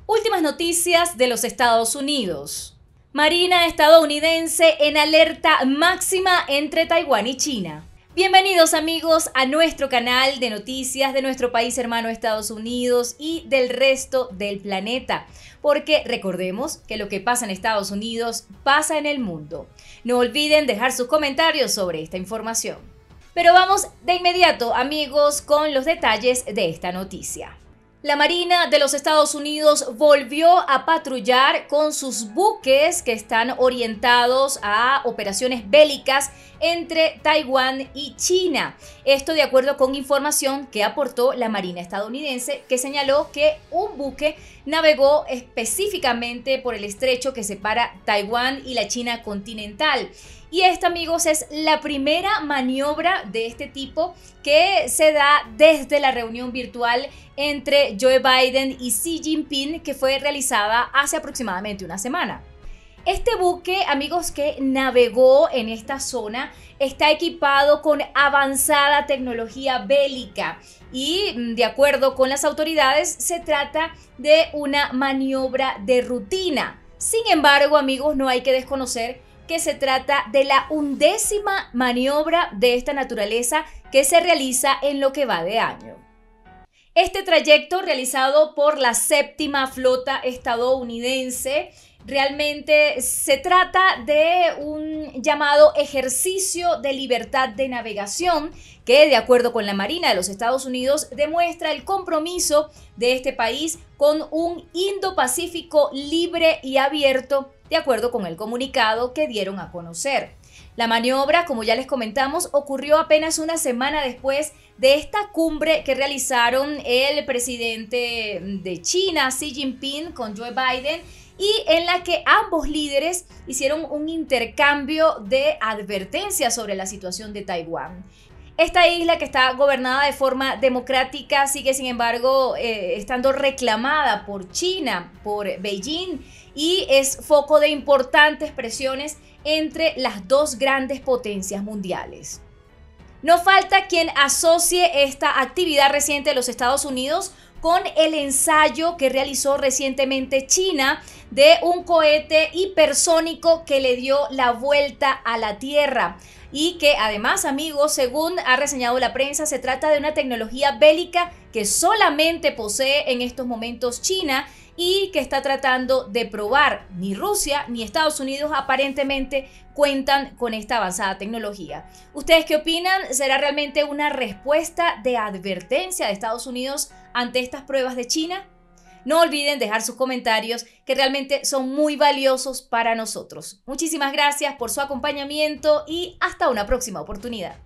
Últimas noticias de los Estados Unidos. Marina estadounidense en alerta máxima entre Taiwán y China. Bienvenidos amigos a nuestro canal de noticias de nuestro país hermano Estados Unidos y del resto del planeta. Porque recordemos que lo que pasa en Estados Unidos pasa en el mundo. No olviden dejar sus comentarios sobre esta información. Pero vamos de inmediato amigos con los detalles de esta noticia. La Marina de los Estados Unidos volvió a patrullar con sus buques que están orientados a operaciones bélicas entre Taiwán y China. Esto de acuerdo con información que aportó la Marina estadounidense, que señaló que un buque navegó específicamente por el estrecho que separa Taiwán y la China continental. Y esta, amigos, es la primera maniobra de este tipo que se da desde la reunión virtual entre Joe Biden y Xi Jinping, que fue realizada hace aproximadamente una semana. Este buque, amigos, que navegó en esta zona, está equipado con avanzada tecnología bélica y, de acuerdo con las autoridades, se trata de una maniobra de rutina. Sin embargo, amigos, no hay que desconocer que se trata de la 11ª maniobra de esta naturaleza que se realiza en lo que va de año. Este trayecto realizado por la 7ª flota estadounidense realmente se trata de un llamado ejercicio de libertad de navegación que, de acuerdo con la Marina de los Estados Unidos, demuestra el compromiso de este país con un Indo-Pacífico libre y abierto, de acuerdo con el comunicado que dieron a conocer. La maniobra, como ya les comentamos, ocurrió apenas una semana después de esta cumbre que realizaron el presidente de China, Xi Jinping, con Joe Biden, y en la que ambos líderes hicieron un intercambio de advertencias sobre la situación de Taiwán. Esta isla, que está gobernada de forma democrática, sigue sin embargo estando reclamada por China, por Beijing, y es foco de importantes presiones entre las dos grandes potencias mundiales. No falta quien asocie esta actividad reciente de los Estados Unidos con el ensayo que realizó recientemente China de un cohete hipersónico que le dio la vuelta a la Tierra. Y que además, amigos, según ha reseñado la prensa, se trata de una tecnología bélica que solamente posee en estos momentos China y que está tratando de probar. Ni Rusia ni Estados Unidos aparentemente cuentan con esta avanzada tecnología. ¿Ustedes qué opinan? ¿Será realmente una respuesta de advertencia de Estados Unidos ante estas pruebas de China? No olviden dejar sus comentarios, que realmente son muy valiosos para nosotros. Muchísimas gracias por su acompañamiento y hasta una próxima oportunidad.